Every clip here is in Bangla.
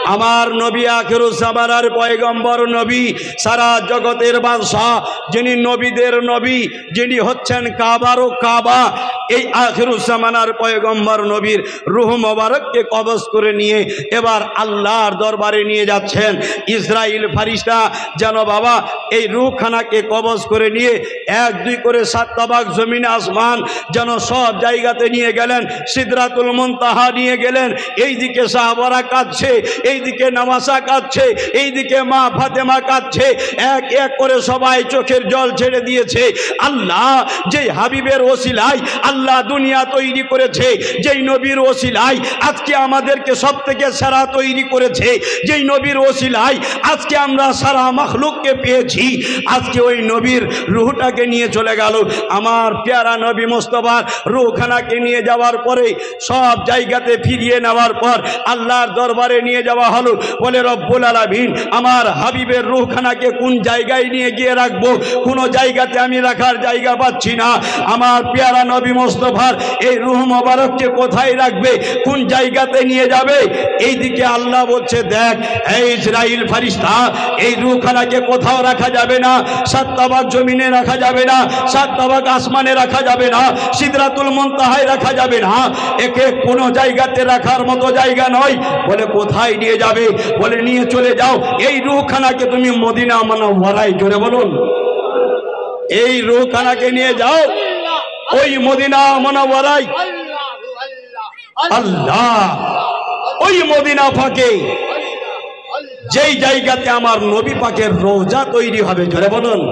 আমার নবী আখিরুজ জামানার পয়গম্বর নবী, সারা জগতের বাদশাহ, যিনি নবীদের নবী, যিনি হচ্ছেন কাবারও কাবা, এই আখিরুজ জামানার পয়গম্বর নবীর রূহ মোবারককে কবজ করে নিয়ে এবার আল্লাহর দরবারে নিয়ে যাচ্ছেন। ইসরাইল ফারিস্তা যেন বাবা এই রূহখানাকে কবজ করে নিয়ে এক দুই করে 7 তাবাক জমিন আসমান যেন সব জায়গাতে নিয়ে গেলেন। সিদরাতুল মুনতাহা নিয়ে গেলেন। এইদিকে সাহাবারা কাঁদছে, এইদিকে নামাসা কাঁদছে, এইদিকে মা ফাতেমা কাঁদছে। এক এক করে সবাই চোখের জল ছেড়ে দিয়েছে। আল্লাহ যেই হাবিবের ওসিলায় আল্লাহ দুনিয়া তৈরি করেছে, যেই নবীর ওসিলায় আজকে আমাদেরকে সব থেকে সেরা তৈরি করেছে, যেই নবীর ওসিলায় আজকে আমরা সারা মাখলুককে পেয়েছি, আজকে ওই নবীর রূহটাকে নিয়ে চলে গেল। আমার প্যারা নবী মুস্তাফার রূহখানাকে নিয়ে যাওয়ার পরে সব জায়গাতে ফিরিয়ে নেওয়ার পর আল্লাহর দরবারে নিয়ে যাওয়া হলো। বলে রব্বুল আলামিন আমার হাবিবের রূহখানাকে কোন জায়গায় নিয়ে গিয়ে রাখবো? কোনো জায়গাতে আমি রাখার জায়গা পাচ্ছি না। আমার প্যারা নবী মুস্তাফার এই রূহ মোবারককে কোথায় রাখবে? কোন জায়গাতে নিয়ে যাবে? এইদিকে আল্লাহ বলছে দেখ এই ইসরাইল ফারিস্তা, এই রূহখানাকে কোথাও রাখা যাবে না। 7 তাবাক জমিনে রাখা যাবে না, 7 তাবাক আসমানে রাখা যাবে না, সিদরাতুল মুনতাহায় রাখা যাবে না। একে কোনো জায়গাতে রাখার মতো জায়গা নয়। বলে কোথায় নিয়ে যাবে? বলে নিয়ে চলে যাও এই রূহখানাকে তুমি মদিনা মুনাওয়ারায়। জোরে বলুন, এই রূহখানাকে নিয়ে যাও ওই মদিনা মুনাওয়ারায়। আল্লাহ ওই মদিনা পাকে যেই জায়গাতে আমার নবী পাকের রওজা তৈরি হবে, জোরে বলুন,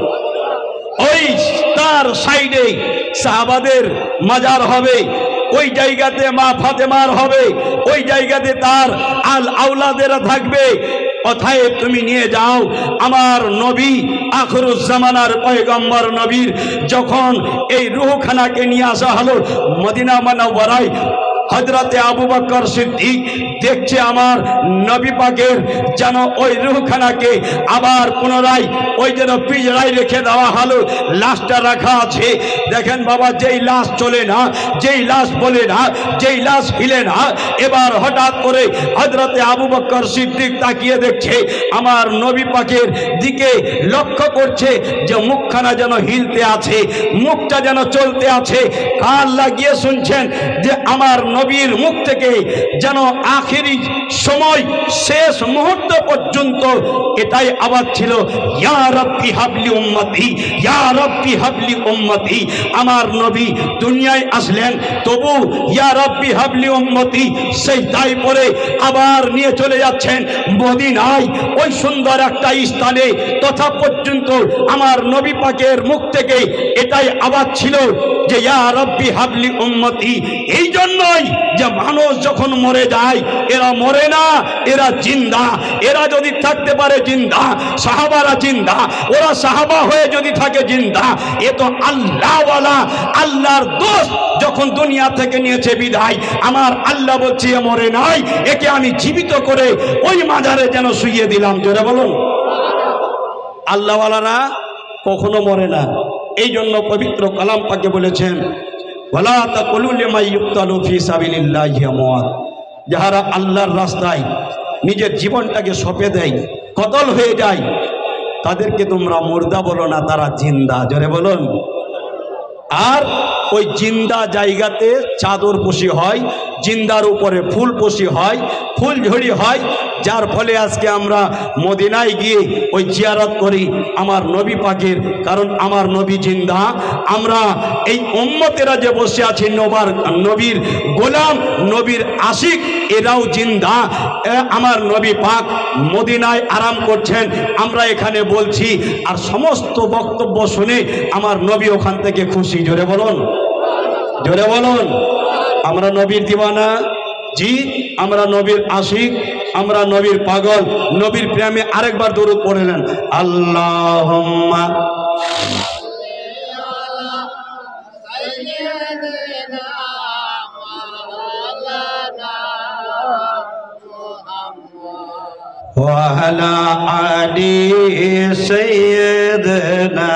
ওই তার সাইডে সাহাবাদের মাজার হবে, ওই জায়গাতে মা ফাতেমার হবে, ওই জায়গাতে তার আল আওলাদেরা থাকবে। অতএব তুমি নিয়ে যাও আমার নবী আখিরুজ জামানার পয়গম্বর নবীর যখন এই রূহখানাকে নিয়ে আসা হলো মদিনা মুনাওয়ারায়, হযরতে আবু বকর সিদ্দিক দেখছে আমার নবী পাকের যেন ওই রূহখানাকে আবার পুনরায় ওই যেন পিঁজরায় রেখে দেওয়া হলো, লাশটা রাখা আছে। দেখেন বাবা, যেই লাশ চলে না, যেই লাশ বলে না, যেই লাশ হিলে না, এবার হঠাৎ করে হযরতে আবু বকর সিদ্দিক তাকিয়ে দেখছে আমার নবী পাকের দিকে, লক্ষ্য করছে যে মুখখানা যেন হিলতে আছে, মুখটা যেন চলতে আছে। কান লাগিয়ে শুনছেন যে আমার নবীর মুখ থেকে যেন আখেরি সময় শেষ মুহূর্ত পর্যন্ত এটাই আওয়াজ ছিল, ইয়া রাব্বি হাবলি উম্মতি, ইয়া রাব্বি হাবলি উম্মতি। আমার নবী দুনিয়ায় আসলেন তবু ইয়া রাব্বি হাবলি উম্মতি সেই তাই পরে আবার নিয়ে চলে যাচ্ছেন মদিনায়, ওই সুন্দর একটা স্থানে। তথা পর্যন্ত আমার নবী পাকের মুখ থেকে এটাই আওয়াজ ছিল যে ইয়া রাব্বি হাবলি উম্মতি। এই জন্যই যে মানুষ যখন মরে যায় এরা মরে না, এরা জিন্দা। এরা যদি থাকতে পারে জিন্দা, সাহাবারা জিন্দা, ওরা সাহাবা হয়ে যদি থাকে জিন্দা। এ তো আল্লাহওয়ালা, আল্লাহর দোস্ত যখন দুনিয়া থেকে নিয়েছে বিদায়, আমার আল্লাহ বলছে এ মরে নাই, একে আমি জীবিত করে ওই মাজারে যেন শুইয়ে দিলাম। জোরে বলুন, আল্লাহওয়ালারা কখনো মরে না। এই জন্য পবিত্র কালাম পাকে বলেছেন, ওয়ালা তাকুলু লিমান ইউকতালু ফি সাবিলিল্লাহি আমওয়াত, যারা আল্লাহর রাস্তায় নিজের জীবনটাকে সঁপে দেয়, কতল হয়ে যায়, তাদেরকে তোমরা মুর্দা বলো না, তারা জিন্দা। জোরে বলুন। আর ওই জিন্দা জায়গাতে চাদর পশি হয়, জিন্দার উপরে ফুল পশি হয়, ফুল ঝড়ি হয়, যার ফলে আজকে আমরা মদিনায় গিয়ে ওই জিয়ারত করি আমার নবী পাকের, কারণ আমার নবী জিন্দা। আমরা এই উম্মতেরা যে বসে আছি নবীর গোলাম, নবীর আশিক, এরাও জিন্দা। আমার নবী পাক মদিনায় আরাম করছেন, আমরা এখানে বলছি, আর সমস্ত বক্তব্য শুনে আমার নবী ওখান থেকে খুশি। জোরে বলুন, জোরে বলুন। আমরা নবীর দিওয়ানা, জি, আমরা নবীর আশিক, আমরা নবীর পাগল। নবীর প্রেমে আরেকবার দরুদ পড়লেন, আল্লাহুম্মা ওয়া আলা আলি সাইয়্যিদিনা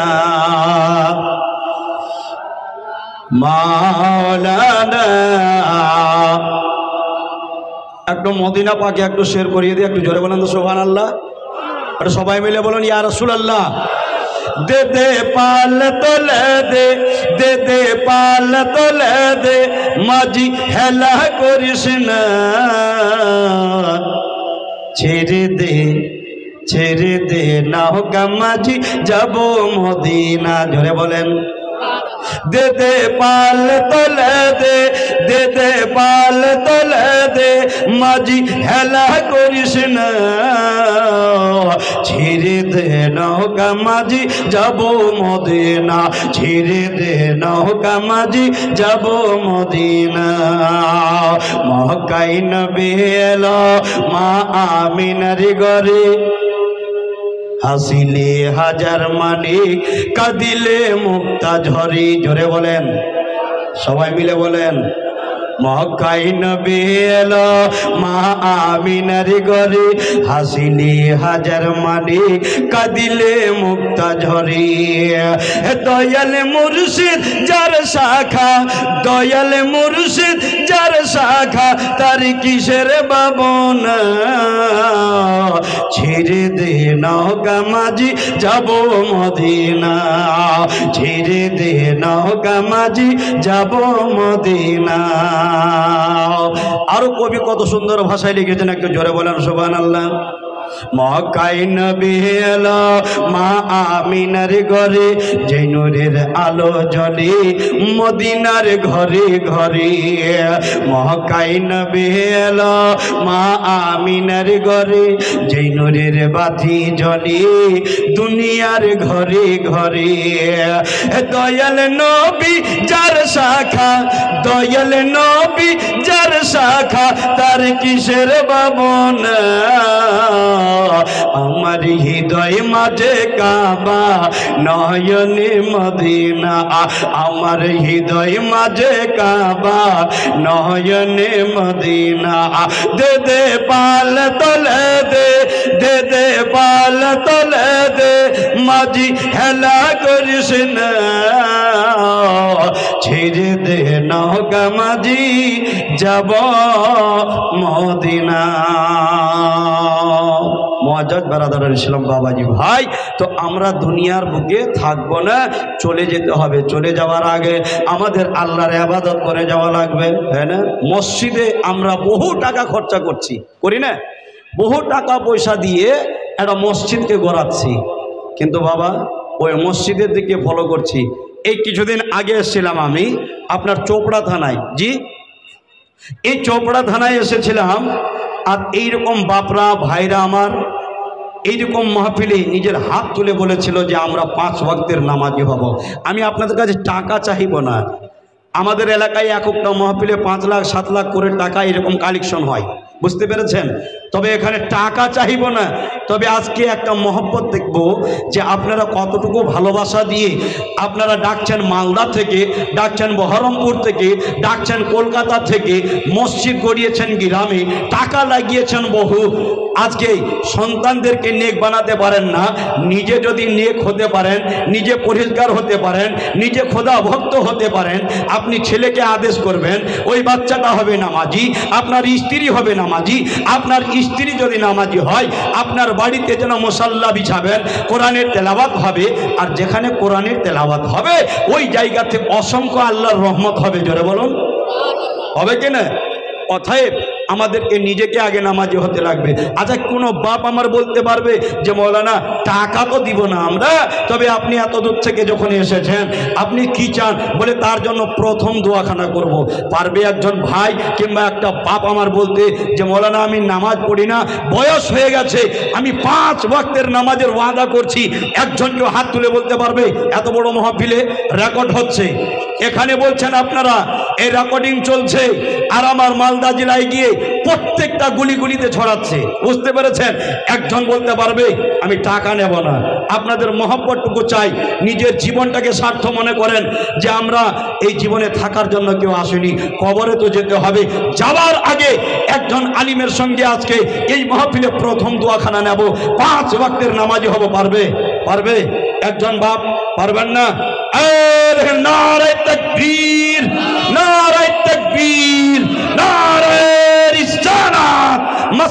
মাওলানা একটু মদিনা পাকে একটু শেয়ার করিয়ে দিই, একটু জোরে বলেন তো সুবহানাল্লাহ। আর সবাই মিলে বলুন ইয়া রাসূলুল্লাহ। দে দে পাল তোলে দে, দে দে পাল তোলে দে, মাঝি হেলা করিস না, ছেড়ে দে ছেড়ে দে নৌকা মাঝি যাব মদিনা। জোরে বলেন। দে দে পাল তোলে দে, দে দে পাল তোলে দে, মাঝি হেলা করিস না, ছেড়ে দে নৌকা মাঝি যাব মদিনা, ছেড়ে দে নৌকা মাঝি যাব মদিনা। মক্কায় নবী এলো মা আমিনার ঘরে, হাসিলে হাজার মানিক কাঁদিলে মুক্তা ঝরি। জোরে বলেন, সবাই মিলে বলেন। মক্কায় নবী এলো মা আমিনার ঘরে, হাসিলে হাজার মানিক কাঁদিলে মুক্তা ঝরি। দয়াল মুর্শিদ যার শাখা, দয়াল মুর্শিদ যার শাখা, তার কিসের বাবনা, ছেড়ে দে নৌকা মাঝি যাব মদিনা, ছেড়ে দে নৌকা মাঝি যাব মদিনা। আরো কবি কত সুন্দর ভাষায় লিখেছেন, একটু জোরে বলেন সুবহানাল্লাহ। মক্কায় নবী এলো মা আমিনার ঘরে, যে নূরের আলো জ্বলে মদিনার ঘরে ঘরে। মক্কায় নবী এলো মা আমিনার ঘরে, যে নূরের বাতি জ্বলে দুনিয়ার ঘরে ঘরে। দয়াল নবী যার শাখা, দয়াল নবী যার শাখা, তার কিসের বাবনা, আমার হৃদয় মাঝে কাবা নয়নে মদিনা, আমার হৃদয় মাঝে কাবা নয়নে মদিনা। দে দে পাল তোলে দে, দে দে পাল তোলে দে, মাঝি হেলা করিস না, ছেড়ে দে নৌকা মাঝি যাব মদিনা। মুআজ্জাজ বারাদার ইসলাম বাবাজি ভাই, তো আমরা দুনিয়ার বুকে থাকবো না, চলে যেতে হবে। চলে যাওয়ার আগে আমাদের আল্লাহর ইবাদত করে যাওয়া লাগবে, হ্যাঁ না? মসজিদে আমরা বহু টাকা খরচা করছি, করি না? বহু টাকা পয়সা দিয়ে একটা মসজিদকে গড়াচ্ছি, কিন্তু বাবা ওই মসজিদের দিকে ফলো করছি। এই কিছুদিন আগে এসেছিলাম আমি আপনার চোপড়া থানায়, জি এই চোপড়া থানায় এসেছিলাম। আর এইরকম বাপরা ভাইরা আমার এইরকম মাহফিলে নিজের হাত তুলে বলেছিল যে আমরা 5 ওয়াক্তের নামাজি হব। আমি আপনাদের কাছে টাকা চাইব না। আমাদের এলাকায় এক একটা মাহফিলে 5 লাখ 7 লাখ করে টাকা এরকম কালেকশন হয়, বুঝতে পেরেছেন? তবে এখানে টাকা চাইব না। তবে আজকে একটা মহব্বত দেখব যে আপনারা কতটুকু ভালোবাসা দিয়ে আপনারা ডাকছেন মালদা থেকে, ডাকছেন বহরমপুর থেকে, ডাকছেন কলকাতা থেকে, মসজিদ গড়িয়েছেন গ্রামে, টাকা লাগিয়েছেন বহু। আজকে সন্তানদেরকে নেক বানাতে পারেন না, নিজে যদি নেক হতে পারেন, নিজে পরিষ্কার হতে পারেন, নিজে খোদা ভক্ত হতে পারেন, আপনি ছেলেকে আদেশ করবেন ওই বাচ্চাটা হবে নামাজি, আপনার স্ত্রী হবে নামাজি। আপনার স্ত্রী যদি নামাজি হয় আপনার বাড়িতে যেন মুসাল্লা বিছাবেন, কোরআনের তেলাওয়াত হবে। আর যেখানে কোরআনের তেলাওয়াত হবে ওই জায়গাতে অসংখ্য আল্লাহর রহমত হবে। জোরে বলুন, হবে কিনা? অতএব আমাদেরকে নিজেকে আগে নামাজি হতে লাগবে। আচ্ছা, কোনো বাপ আমার বলতে পারবে যে মৌলানা টাকা তো দিব না আমরা, তবে আপনি এত দূর থেকে যখন এসেছেন আপনি কি চান? বলে তার জন্য প্রথম দোয়াখানা করব। পারবে একজন ভাই কিংবা একটা বাপ আমার বলতে যে মৌলানা আমি নামাজ পড়ি না, বয়স হয়ে গেছে, আমি 5 ওয়াক্তের নামাজের ওয়াদা করছি? একজন কেউ হাত তুলে বলতে পারবে? এত বড় মাহফিলে রেকর্ড হচ্ছে, এখানে বলছেন আপনারা, এই রেকর্ডিং চলছে, আর আমার মালদা জেলায় গিয়ে প্রত্যেকটা গুলিগুলিতে ছড়াচ্ছে, বুঝতে পেরেছেন? একজন বলতে পারবে আমি টাকা নেব না? আপনাদের মহব্বতটুকু চাই, নিজের জীবনটাকে স্বার্থ মনে করেন যে আমরা এই জীবনে থাকার জন্য কেউ আসেনি, কবরে তো যেতে হবে। যাওয়ার আগে একজন আলিমের সঙ্গে আজকে এই মাহফিলে প্রথম দোয়াখানা নেব, 5 ওয়াক্তের নামাজি হব। পারবে? পারবে? একজন বাপ পারবেন না? নারে তাকবীর, নারে তাকবীর, নারে রিসালাত।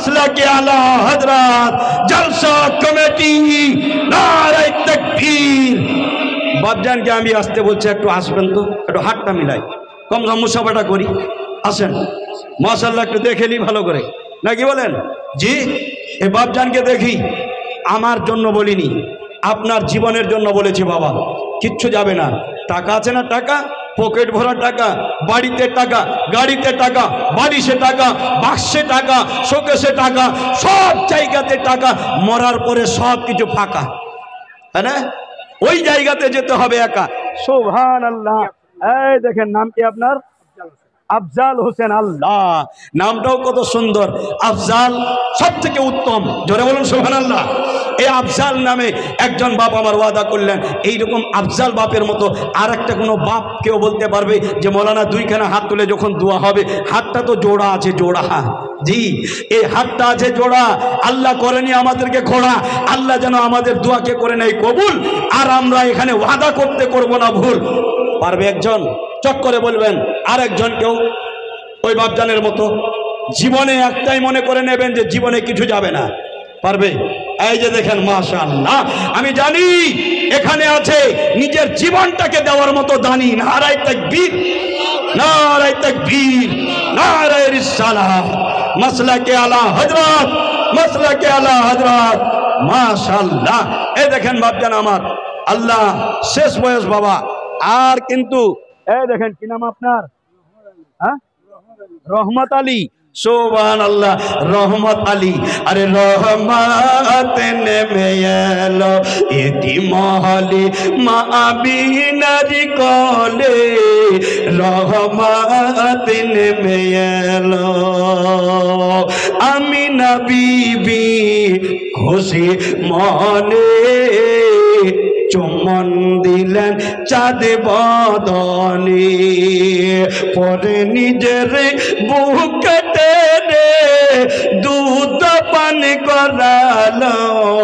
মাসলাকে আলা হযরত জলসা কমিটি, নারে তাকবীর। বাপজানকে আমি আসতে বলছি, একটু আসবেন তো, একটু হাতটা মিলাই, কম কম মুসাফাটা করি, আসেন। মাশাআল্লাহ একটু দেখে নি ভালো করে, নাকি বলেন? জি, এই বাপজানকে দেখি, আমার জন্য বলিনি, আপনার জীবনের জন্য বলেছি। বাবা কিচ্ছু যাবে না, টাকা আছে না, টাকা পকেট ভরা টাকা, বাড়িতে টাকা, গাড়িতে টাকা, বাড়িতে টাকা, বাক্সে টাকা, শোকেসে টাকা, সব জায়গাতে টাকা, মরার পরে সব কিছু ফাঁকা, হ্যাঁ না? ওই জায়গাতে যেতে হবে একা। সুবহানাল্লাহ। এই দেখেন, নাম কি আপনার? আফজাল হোসেন। আল্লাহ, নামটাও কত সুন্দর, আফজাল, সব থেকে উত্তম, জোরে বলুন সুবহানাল্লাহ। এই আফজাল নামে একজন বাপ আমার ওয়াদা করলেন, এইরকম আফজাল বাপের মতো আর একটা কোনো বাপ কেউ বলতে পারবে যে মৌলানা দুইখানা হাত তুলে যখন দোয়া হবে, হাতটা তো জোড়া আছে, জোড়া, জি এই হাতটা আছে জোড়া, আল্লাহ করেনি আমাদেরকে খোড়া। আল্লাহ যেন আমাদের দোয়াকে করে নেয় কবুল, আর আমরা এখানে ওয়াদা করতে করব না ভুল। পারবে একজন? চট করে বলবেন। আর একজন কেউ ওই বাপজানের মতো জীবনে একটাই মনে করে নেবেন যে জীবনে কিছু যাবে না, পারবে? এই যে দেখেন, মাশাআল্লাহ, আমি জানি এখানে আছে নিজের জীবনটাকে দেওয়ার মতো দানি। নারায়ে তাকবীর, নারায়ে তাকবীর, নারায়ে রিসালাত, মাসলাকে আলা হযরত, মাসলাকে আলা হযরত, মাশাআল্লাহ। এই দেখেন বাপজান আমার, আল্লাহ শেষ বয়স বাবা, আর কিন্তু এই দেখেন, কি নাম আপনার? হ্যাঁ, রহমত আলী। সুবহানাল্লাহ, রহমত আলী। আরে রহমত নেমে এলো এতি মহলে, মা আমিনারি কোলে, রহমত নেমে এলো। আমিনা বিবি খুশি মনে চুম্বন দিলেন চাঁদ বদনে, পরে নিজের বুক কেটে দুধ পান করালো,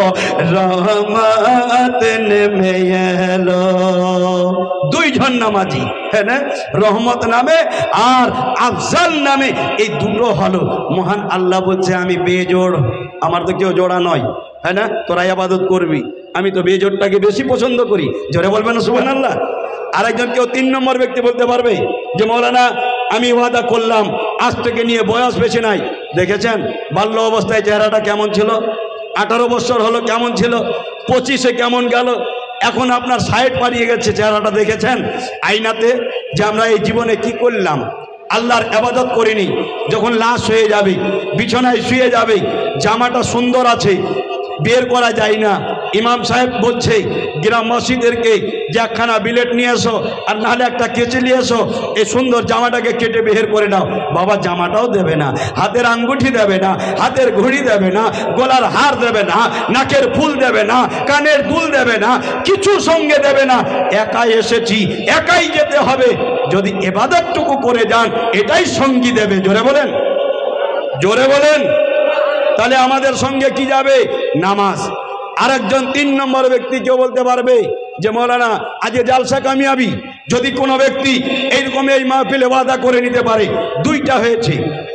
রহমত নেমে এলো। দুইজন নামাজি, হ্যাঁ না? রহমত নামে আর আফজাল নামে, এই দুটো হলো। মহান আল্লাহ বলছে, আমি বেজোড়, আমার তো কেউ জোড়া নয়, হ্যাঁ না? তোরা ইবাদত করবি, আমি তো বেজোড়টাকে বেশি পছন্দ করি, জোরে বলবেন না সুবহানাল্লাহ। আরেকজন কেউ 3 নম্বর ব্যক্তি বলতে পারবে যে মৌলানা আমি ওয়াদা করলাম, আজ থেকে নিয়ে বয়স বেশি নাই। দেখেছেন বাল্য অবস্থায় চেহারাটা কেমন ছিল, 18 বছর হলো কেমন ছিল, 25-এ কেমন গেল, এখন আপনার 60 পারিয়ে গেছে, চেহারাটা দেখেছেন আয়নাতে? যে আমরা এই জীবনে কি করলাম, আল্লাহর ইবাদত করিনি। যখন লাশ হয়ে যাবে, বিছানায় শুয়ে যাবে, জামাটা সুন্দর আছে, বের করা যায় না। ইমাম সাহেব বলছে গ্রাম মসজিদেরকে যে একখানা বিলেট নিয়ে এসো, আর নাহলে একটা কেচে নিয়ে এসো, এই সুন্দর জামাটাকে কেটে বের করে দাও। বাবা জামাটাও দেবে না, হাতের আঙ্গুঠি দেবে না, হাতের ঘড়ি দেবে না, গলার হার দেবে না, নাকের ফুল দেবে না, কানের দুল দেবে না, কিছু সঙ্গে দেবে না। একাই এসেছি, একাই যেতে হবে। যদি ইবাদতটুকু করে যান, এটাই সঙ্গী দেবে। জোরে বলেন, জোরে বলেন। তাহলে আমাদের সঙ্গে কি যাবে? নামাজ। আরেকজন 3 নম্বর ব্যক্তি কেউ বলতে পারবে যে মৌলানা আজকে জালসা কামিয়াবি, যদি কোনো ব্যক্তি এইরকম এই মাহফিলে ওয়াদা করে নিতে পারে, 2টা হয়েছে।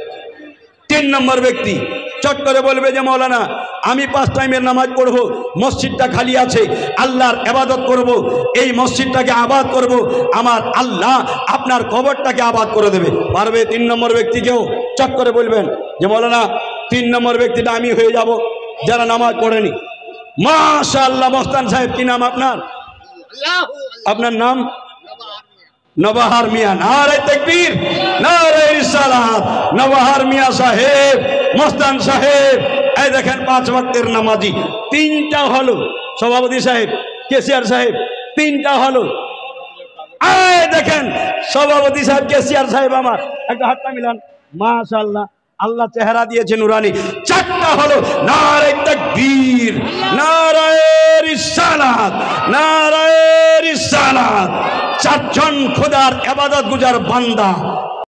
3 নম্বর ব্যক্তি চট করে বলবে যে মৌলানা আমি 5 টাইমের নামাজ পড়ব, মসজিদটা খালি আছে, আল্লাহর ইবাদত করব, এই মসজিদটাকে আবাদ করব, আমার আল্লাহ আপনার কবরটাকে আবাদ করে দেবে। পারবে 3 নম্বর ব্যক্তি কেউ? চট করে বলবেন যে মৌলানা 3 নম্বর ব্যক্তিটা আমি হয়ে যাব, যারা নামাজ পড়েনি। মাশাআল্লাহ, মস্তান সাহেব, কি নাম আপনার? আপনার নাম? নবাহার মিয়া। নারে তাকবীর, নারে রিসালাত। নবাহার মিয়া সাহেব, মস্তান সাহেব, এই দেখেন 5 ওয়াক্তের নামাজি। 3টা হলো সভাপতি সাহেব, কেসিআর সাহেব, 3টা হলো। এই দেখেন সভাপতি সাহেব, কেসিআর সাহেব, আমার একটা হাতটা মিলান। মাশাআল্লাহ, আল্লাহ চেহারা দিয়েছে নুরানি। 4টা হলো। নারে তাকবীর, নারে রিসালাত, নারে রিসালাত। 4 জন খোদার ইবাদত গুজার বান্দা।